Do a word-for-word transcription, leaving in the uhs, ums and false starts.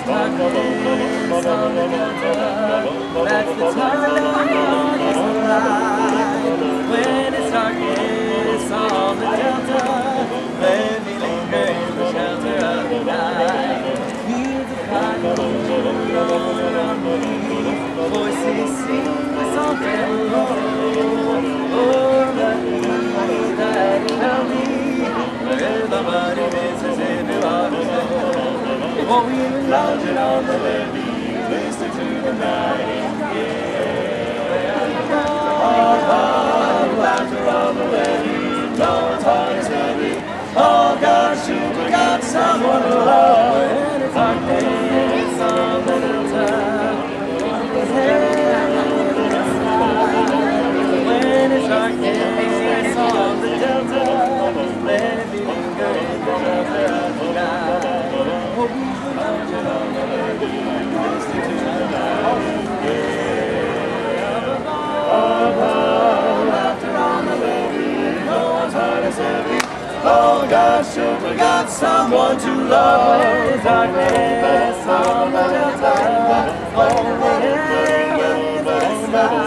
darkness on the delta, that's the darkest night. When it's darkness on the delta, let me linger in the shelter of the night. Fields of cotton roll around me, voices sing soft and low. Oh, let me that tell me where the muddy misses in the water. Oh, we were lounging on the levee, listening to the nightingale. Oh, oh, laughter on the levee, no one's heart is heavy. Oh, God, shoot, we got someone to love. When it's darkness on the delta, when it's darkness on the delta, let it be linger in the shelter of the night. Oh, we were lounging on the levee, listening to the nightingale. Oh, oh, laughter on the levee, no one's heart is heavy. Oh, God, should we got someone to love. When it's darkness on the delta, oh, let it be linger in the sky.